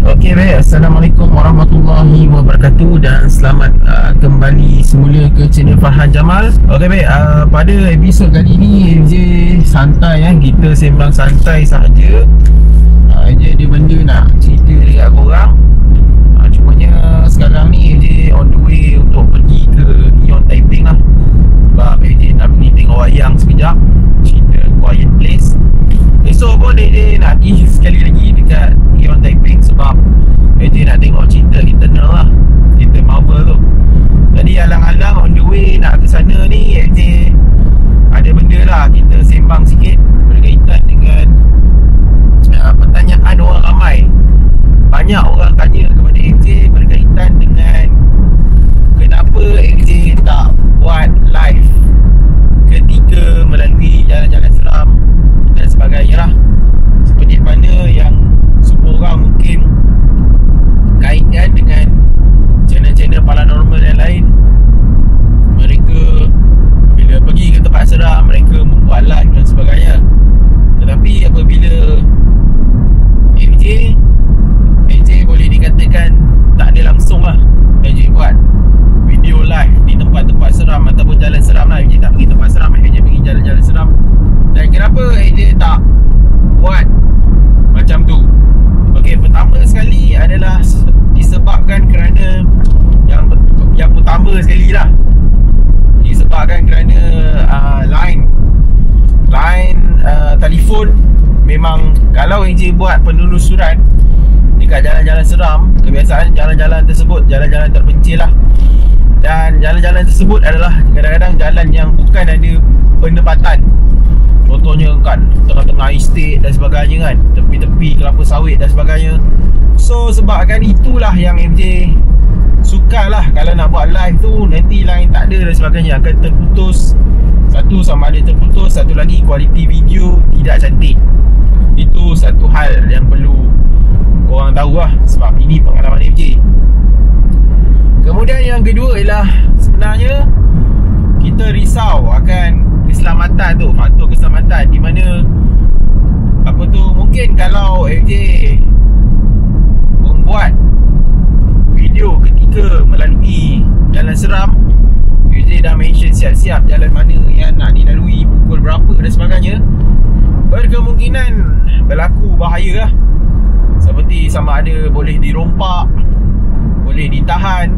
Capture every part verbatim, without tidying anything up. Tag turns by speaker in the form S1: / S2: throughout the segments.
S1: Okey baik, Assalamualaikum warahmatullahi wabarakatuh dan selamat uh, kembali semula ke channel Farhan Jamal. Okey baik, uh, pada episod kali ni F J santai ya, kita sembang santai sahaja. Uh, F J ada benda nak cerita dekat korang. Uh, cumanya sekarang ni F J on the way untuk pergi ke Ion Taiping lah. Sebab F J nak pergi tengok wayang sekejap, cerita Quiet Place. Esok pun F J nak pergi sekali lagi dekat Ion Taiping sebab F J nak tengok cerita Eternal lah, cerita Marvel tu. Jadi alang-alang on the way nak ke sana ni F J ada benda lah kita sembang sikit berkaitan dengan uh, pertanyaan orang ramai. Banyak orang tanya kepada F J berkaitan dengan kenapa F J tak buat live ketika melalui jalan-jalan seram dan sebagainya lah. Seperti mana yang semua orang mungkin kaitkan dengan channel-channel paranormal yang lain. Mereka bila pergi ke tempat seram, mereka membuat live dan sebagainya. Tetapi apabila F J F J boleh dikatakan tak ada langsung lah F J buat video live di tempat-tempat seram ataupun jalan seram lah. F J tak pergi tempat seram, F J pergi jalan-jalan seram. Dan kenapa F J tak buat macam tu? Okey, pertama sekali adalah disebabkan kerana yang yang utama sekali lah, disebabkan kerana uh, line line uh, telefon. Memang kalau F J buat penelusuran dekat jalan-jalan seram, kebiasaan jalan-jalan tersebut jalan-jalan terpencil lah. Dan jalan-jalan tersebut adalah kadang-kadang jalan yang bukan ada penempatan. Contohnya kan tengah-tengah estate dan sebagainya kan, tepi-tepi kelapa sawit dan sebagainya. So sebabkan itulah yang F J sukalah kalau nak buat live tu nanti line tak ada dan sebagainya, akan terputus. Satu sama ada terputus, satu lagi kualiti video tidak cantik. Itu satu hal yang perlu korang tahu lah, sebab ini pengalaman F J. Kemudian yang kedua ialah sebenarnya kita risau akan keselamatan tu, faktor keselamatan, di mana apa tu, mungkin kalau F J membuat video ketika melalui jalan seram, F J dah mention siap-siap jalan mana yang nak dilalui, pukul berapa dan sebagainya, berkemungkinan berlaku bahaya lah. Seperti sama ada boleh dirompak, boleh ditahan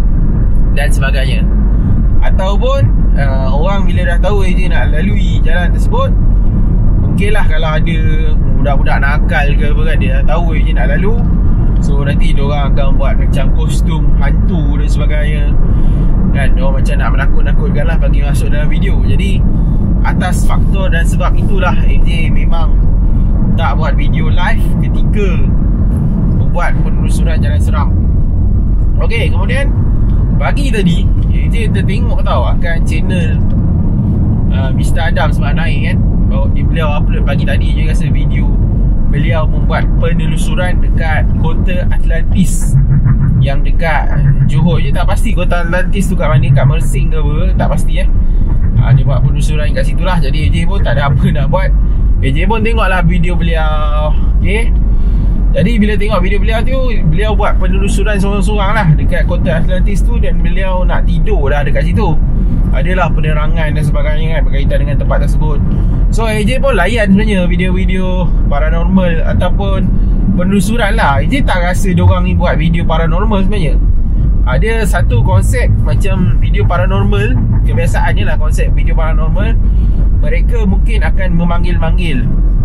S1: dan sebagainya. Ataupun uh, orang bila dah tahu F J nak lalui jalan tersebut, mungkinlah kalau ada budak-budak nakal ke apa kan, dia dah tahu F J nak lalu, so nanti diorang akan buat macam kostum hantu dan sebagainya kan, diorang macam nak menakut-nakutkan lah bagi masuk dalam video. Jadi atas faktor dan sebab itulah F J memang tak buat video live ketika membuat penelusuran jalan seram. Okey, kemudian pagi tadi F J tertengok tau akan channel uh, Mister Adam sebab naik kan, bawa di beliau upload pagi tadi je rasa video beliau membuat penelusuran dekat kota Atlantis yang dekat Johor je. Tak pasti kota Atlantis tu kat mana, kat Mersing ke apa, tak pasti eh. ha, Dia buat penelusuran kat situ lah. Jadi F J pun tak ada apa nak buat, F J pun tengoklah video beliau. Okay, jadi bila tengok video beliau tu, beliau buat penelusuran seorang-seorang lah dekat kota Atlantis tu, dan beliau nak tidur dah dekat situ. Adalah penerangan dan sebagainya kan berkaitan dengan tempat tersebut. So F J pun layan sebenarnya video-video paranormal ataupun penelusuran lah. F J tak rasa diorang ni buat video paranormal sebenarnya. Ada satu konsep macam video paranormal, kebiasaannya lah konsep video paranormal, mereka mungkin akan memanggil-manggil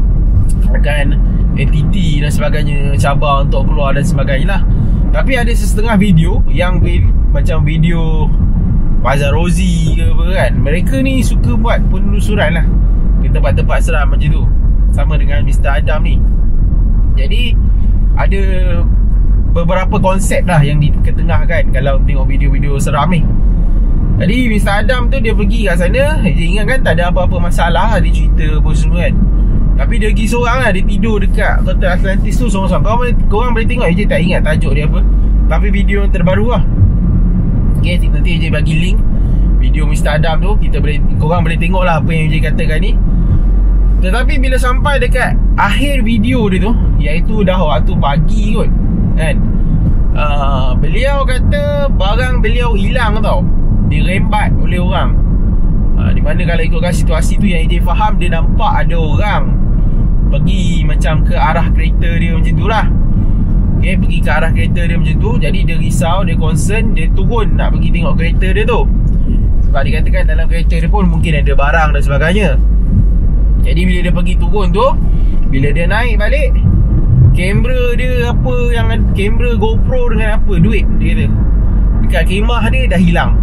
S1: akan entiti dan sebagainya, cabar untuk keluar dan sebagainya lah. Tapi ada setengah video yang macam video Bazar Rozi ke apa kan, mereka ni suka buat penelusuran lah ke tempat-tempat seram macam tu, sama dengan Mister Adam ni. Jadi ada beberapa konsep lah yang diketengahkan kalau tengok video-video seram ni. Jadi Mister Adam tu dia pergi kat sana, dia ingat kan tak ada apa-apa masalah, dia cerita apa semua kan. Tapi dia pergi seorang lah, dia tidur dekat kota Atlantis tu seorang-seorang. Korang boleh, korang boleh tengok, F J tak ingat tajuk dia apa, tapi video yang terbaru lah. Okay, nanti F J bagi link video Mister Adam tu, kita boleh, korang boleh tengok lah apa yang F J katakan ni. Tetapi bila sampai dekat akhir video dia tu, iaitu dah waktu pagi kot, kan. uh, Beliau kata barang beliau hilang tau, dirembat oleh orang. uh, Di mana kalau ikutkan situasi tu yang A J faham, dia nampak ada orang pergi macam ke arah kereta dia macam tu lah. Okay, pergi ke arah kereta dia macam tu. Jadi dia risau, dia concern, dia turun nak pergi tengok kereta dia tu. Sebab dia katakan dalam kereta dia pun mungkin ada barang dan sebagainya. Jadi bila dia pergi turun tu, bila dia naik balik, kamera dia apa yang kamera GoPro dengan apa duit dia kata dekat kemah dia dah hilang.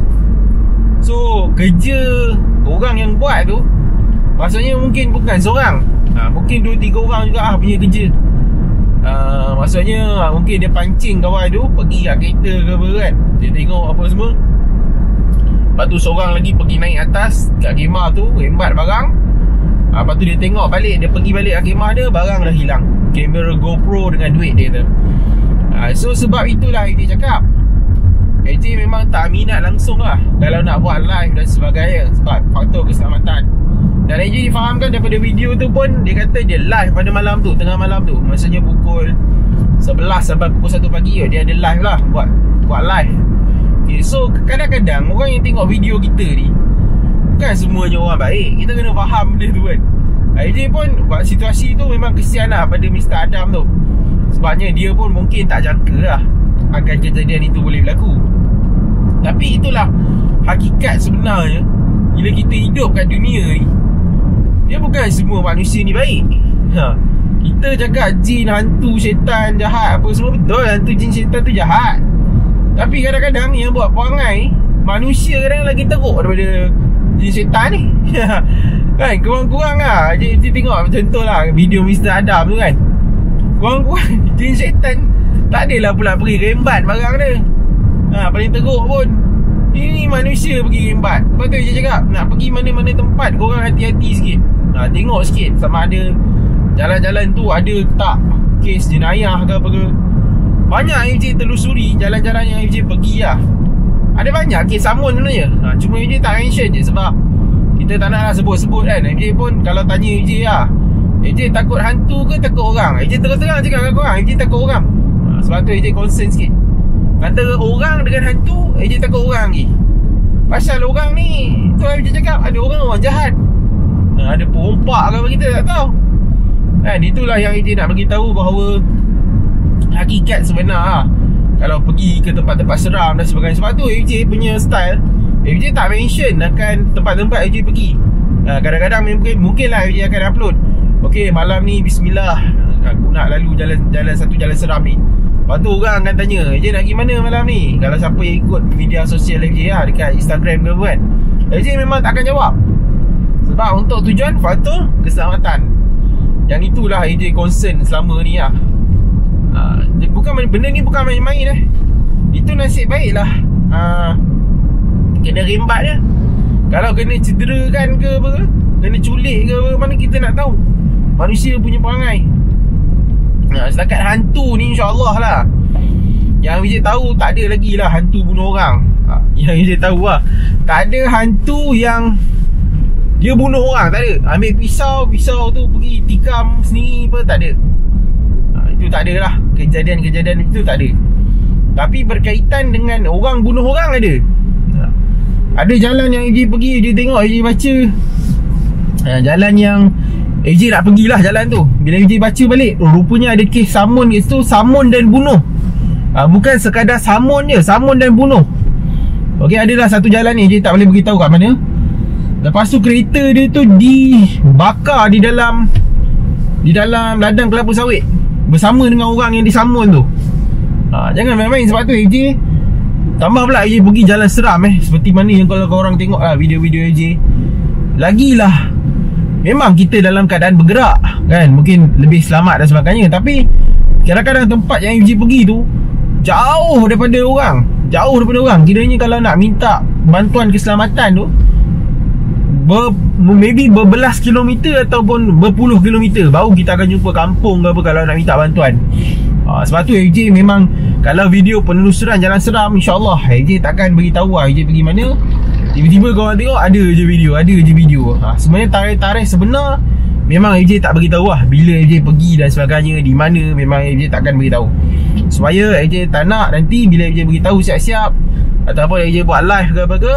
S1: So kerja orang yang buat tu maksudnya mungkin bukan seorang, ha, mungkin dua tiga orang juga ah punya kerja. Uh, maksudnya mungkin dia pancing kawan tu pergi kat kereta ke apa kan, dia tengok apa semua. Lepas tu seorang lagi pergi naik atas kat kemah tu, rembat barang. uh, Lepas tu dia tengok balik, dia pergi balik kat kemah dia, barang dah hilang, kamera GoPro dengan duit dia tu. uh, So sebab itulah dia cakap A J memang tak minat langsung lah kalau nak buat live dan sebagainya, sebab faktor keselamatan. Dan A J difahamkan daripada video tu pun, dia kata dia live pada malam tu, tengah malam tu, maksudnya pukul sebelas sampai pukul satu pagi dia ada live lah, buat buat live. Okay, so kadang-kadang orang yang tengok video kita ni bukan semuanya orang baik. Kita kena faham benda tu kan. A J pun buat situasi tu memang kesian lah pada Mister Adam tu. Sebabnya dia pun mungkin tak jangka lah akan kejadian itu boleh berlaku. Tapi itulah hakikat sebenarnya. Bila kita hidup kat dunia ni, dia bukan semua manusia ni baik. ha. Kita cakap jin, hantu, syaitan, jahat apa semua, betul, hantu, jin, syaitan tu jahat. Tapi kadang-kadang yang buat perangai manusia kadang lagi teruk daripada jin, syaitan ni. Kan, kurang-kurang lah. Jadi tengok contoh lah video Mister Adam tu kan, kurang-kurang jin, syaitan tak adalah pula pergi rembat barang dia. ha, Paling teruk pun ini manusia pergi rembat. Lepas tu dia cakap nak pergi mana-mana tempat, korang hati-hati sikit. ha, Tengok sikit sama ada jalan-jalan tu ada tak kes jenayah ke apa ke. Banyak A J telusuri jalan-jalan yang A J pergi lah. Ada banyak kes samun sebenarnya. ha, Cuma A J tak mention je sebab kita tak nak lah sebut-sebut kan. A J pun kalau tanya A J lah, A J takut hantu ke takut orang? A J terang-terang cakap kat korang, A J takut orang. ha, Sebab tu A J concern sikit. Antara orang dengan hantu, A J takut orang lagi. Pasal orang ni, tu A J cakap ada orang orang jahat. ha, Ada perompak ke apa kita tak tahu kan. Itulah yang A J nak bagi tahu bahawa hakikat sebenar lah kalau pergi ke tempat-tempat seram dan sebagainya. Sebab tu A J punya style, A J tak mention akan tempat-tempat A J pergi. ha, Kadang-kadang mungkin mungkin lah A J akan upload, okay malam ni bismillah aku nak lalu jalan jalan satu jalan seram ni. Lepas tu orang akan tanya, A J nak pergi mana malam ni? Kalau siapa yang ikut media sosial A J lah, dekat Instagram ke apa kan, A J memang tak akan jawab. Sebab untuk tujuan faktor keselamatan. Yang itulah A J concern selama ni lah. ha, bukan benda ni bukan main-main eh. Itu nasib baik lah. ha, Kena rembat je. Kalau kena cederakan ke apa ke, kena culik ke apa, mana kita nak tahu. Manusia punya perangai. ha, Setakat hantu ni insyaAllah lah, yang A J tahu tak ada lagi lah hantu bunuh orang. ha, Yang A J tahu lah, tak ada hantu yang dia bunuh orang, tak ada. Ambil pisau, pisau tu pergi tikam sendiri apa, tak ada. ha, Itu tak ada lah. Kejadian-kejadian itu tak ada. Tapi berkaitan dengan orang bunuh orang ada. ha, Ada jalan yang A J pergi, A J tengok, A J baca. ha, Jalan yang A J nak pergilah jalan tu. Bila A J baca balik, oh, rupanya ada kes samun kat situ, samun dan bunuh. ha, Bukan sekadar samun je, samun dan bunuh. Okey, adalah satu jalan ni A J tak boleh beritahu kat mana. Lepas tu kereta dia tu dibakar di dalam Di dalam ladang kelapa sawit bersama dengan orang yang disamun tu. ha, Jangan main-main. Sebab tu A J tambah pula A J pergi jalan seram eh. Seperti mana yang kalau korang tengok lah video-video A J. Lagilah memang kita dalam keadaan bergerak kan, mungkin lebih selamat dan sebagainya. Tapi kadang-kadang tempat yang A J pergi tu jauh daripada orang, jauh daripada orang. Kiranya kalau nak minta bantuan keselamatan tu ber, maybe berbelas kilometer ataupun berpuluh kilometer baru kita akan jumpa kampung ke apa kalau nak minta bantuan. ha, Sebab tu A J memang kalau video penelusuran jalan seram, insyaAllah A J takkan beritahu lah A J pergi mana. Tiba-tiba korang tengok ada je video, ada je video. ha, Sebenarnya tarikh-tarikh sebenar memang F J tak beritahu lah bila F J pergi dan sebagainya, di mana memang F J takkan beritahu. Supaya F J tak nak nanti bila F J beritahu siap-siap ataupun F J buat live ke apa ke,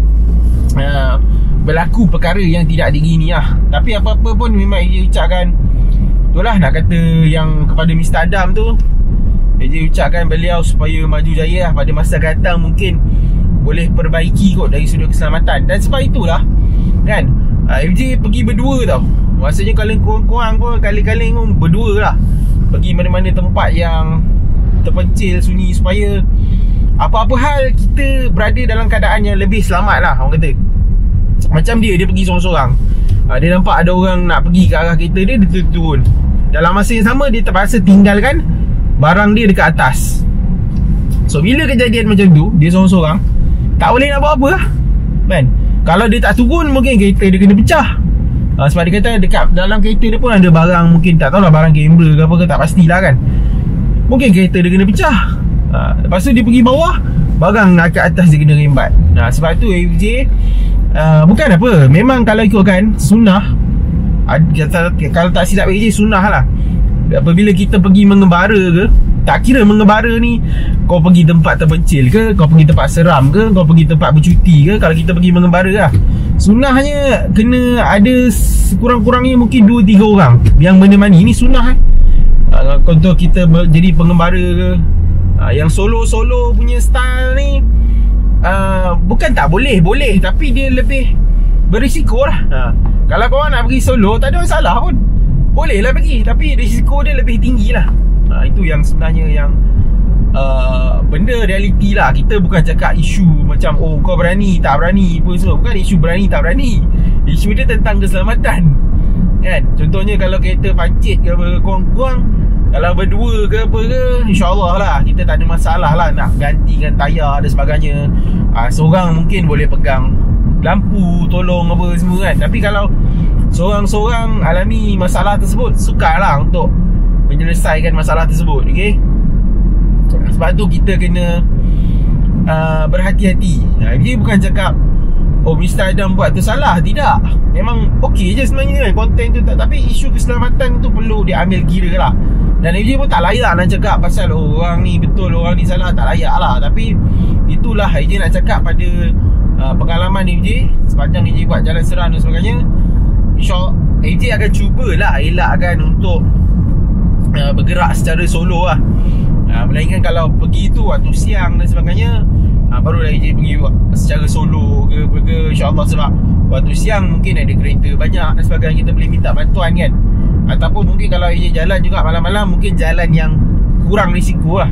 S1: uh, berlaku perkara yang tidak diingini lah. Tapi apa-apa pun memang F J ucapkan, itulah nak kata yang kepada Mister Adam tu, F J ucapkan beliau supaya maju jaya lah pada masa akan datang, mungkin boleh perbaiki kot dari sudut keselamatan. Dan sebab itulah kan, uh, F J pergi berdua tau. Maksudnya kalau korang-korang pun kali-kali pun berdua lah, pergi mana-mana tempat yang terpencil, sunyi, supaya apa-apa hal kita berada dalam keadaan yang lebih selamat lah, orang kata. Macam dia, dia pergi sorang-sorang, uh, dia nampak ada orang nak pergi ke arah kereta dia, dia turun. Dalam masa yang sama dia terpaksa tinggalkan barang dia dekat atas. So bila kejadian macam tu, dia sorang-sorang, tak boleh nak buat apa lah kan. Kalau dia tak turun, mungkin kereta dia kena pecah. uh, Sebab dia kata dekat dalam kereta dia pun ada barang, mungkin tak tahulah barang kamera ke apa ke, tak pastilah kan. Mungkin kereta dia kena pecah. uh, Lepas tu dia pergi bawah, barang kat atas dia kena rembat. Nah, sebab tu F J uh, bukan apa, memang kalau ikutkan sunnah, uh, kalau tak silap F J, sunnah lah apabila kita pergi mengembara ke, tak kira mengembara ni kau pergi tempat terpencil ke, kau pergi tempat seram ke, kau pergi tempat bercuti ke, kalau kita pergi mengembara lah, sunnahnya kena ada sekurang-kurangnya mungkin dua tiga orang yang menemani. Ni sunnah eh. uh, Untuk kita jadi pengembara ke, uh, yang solo-solo punya style ni, uh, bukan tak boleh, boleh, tapi dia lebih berisiko lah. uh, Kalau korang nak pergi solo, tak ada masalah pun, boleh lah pergi, tapi risiko dia lebih tinggi lah. Ha, itu yang sebenarnya yang uh, benda realiti lah. Kita bukan cakap isu macam oh kau berani tak berani apa semua. Bukan isu berani tak berani, isu dia tentang keselamatan kan. Contohnya kalau kereta pancit ke apa, kurang-kurang kalau berdua ke apa ke, InsyaAllah lah kita tak ada masalah lah nak gantikan tayar dan sebagainya. ha, Seorang mungkin boleh pegang lampu, tolong apa semua kan. Tapi kalau seorang-seorang alami masalah tersebut, sukarlah untuk menyelesaikan masalah tersebut. Okay, sebab tu kita kena uh, berhati-hati. uh, Dia bukan cakap oh Mister Adam buat tu salah, tidak. Memang okey je sebenarnya kan konten tu, tapi isu keselamatan tu perlu diambil kira lah. Dan F J pun tak layak nak cakap pasal oh, orang ni betul, orang ni salah, tak layak lah. Tapi itulah F J nak cakap pada uh, pengalaman F J sepanjang F J buat jalan seram dan sebagainya. InsyaAllah F J akan cubalah elakkan untuk uh, bergerak secara solo lah. uh, Melainkan kalau pergi tu waktu siang dan sebagainya, uh, barulah F J pergi secara solo ke, ke InsyaAllah. Sebab waktu siang mungkin ada kereta banyak dan sebagainya, kita boleh minta bantuan kan. Ataupun mungkin kalau F J jalan juga malam-malam, mungkin jalan yang kurang risiko lah,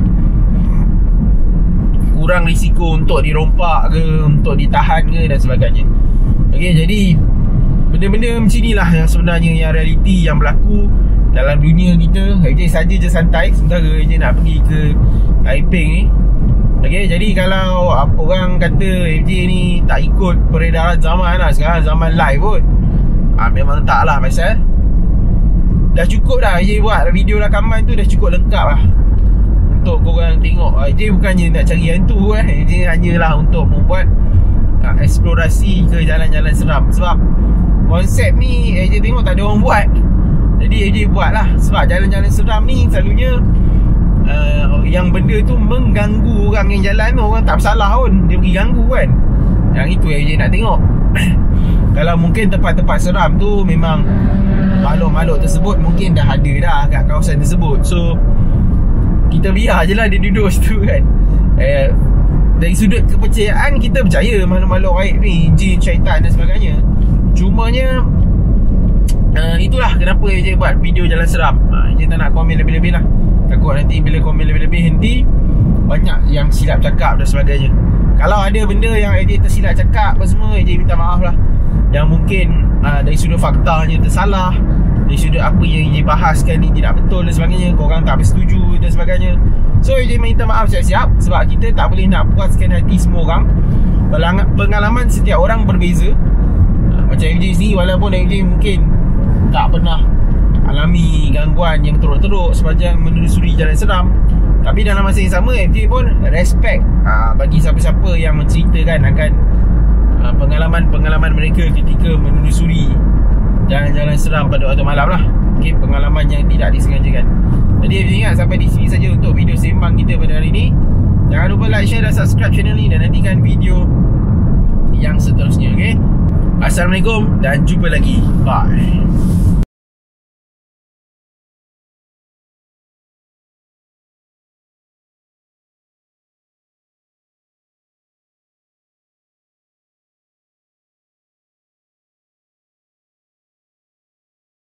S1: kurang risiko untuk dirompak ke, untuk ditahan ke dan sebagainya. Okay, jadi benda-benda macam inilah yang sebenarnya yang realiti yang berlaku dalam dunia kita. F J saja je santai sementara F J nak pergi ke Taiping ni. Okay, jadi kalau orang kata F J ni tak ikut peredaran zaman lah, sekarang zaman live pun, ha, memang tak lah, pasal dah cukup dah F J buat video rakaman tu, dah cukup lengkap lah untuk korang tengok. F J bukannya nak cari hantu eh. F J hanyalah untuk membuat ha, eksplorasi ke jalan-jalan seram. Sebab konsep ni F J tengok tak ada orang buat, jadi F J buat lah. Sebab jalan-jalan seram ni selalunya uh, yang benda tu mengganggu orang yang jalan tu, orang tak bersalah pun dia pergi ganggu kan. Yang itu F J nak tengok. Kalau mungkin tempat-tempat seram tu memang makhluk-makhluk tersebut mungkin dah ada dah kat kawasan tersebut, so kita biar je lah dia duduk situ kan. eh, Dari sudut kepercayaan kita percaya makhluk-makhluk gaib ni, jin, syaitan dan sebagainya. Cumanya uh, itulah kenapa F J buat video jalan seram. uh, F J tak nak komen lebih-lebih lah, takut nanti bila komen lebih-lebih nanti banyak yang silap cakap dan sebagainya. Kalau ada benda yang F J tersilap cakap apa semua, F J minta maaf lah. Yang mungkin uh, dari sudut faktanya tersalah, dari sudut apa yang F J bahaskan ni tidak betul dan sebagainya, korang tak bersetuju dan sebagainya. So F J minta maaf siap-siap, sebab kita tak boleh nak puaskan hati semua orang. Pengalaman setiap orang berbeza. uh, Macam F J sendiri, walaupun F J mungkin tak pernah alami gangguan yang teruk-teruk sepanjang menelusuri jalan seram, tapi dalam masa yang sama F J pun respect uh, bagi siapa-siapa yang menceritakan akan uh, pengalaman-pengalaman mereka ketika menelusuri jalan-jalan seram pada waktu malam lah. Okay, pengalaman yang tidak disengajakan. Jadi ingat, sampai di sini saja untuk video sembang kita pada hari ini. Jangan lupa like, share dan subscribe channel ni, dan nantikan video yang seterusnya. Okay, Assalamualaikum dan jumpa lagi. Bye.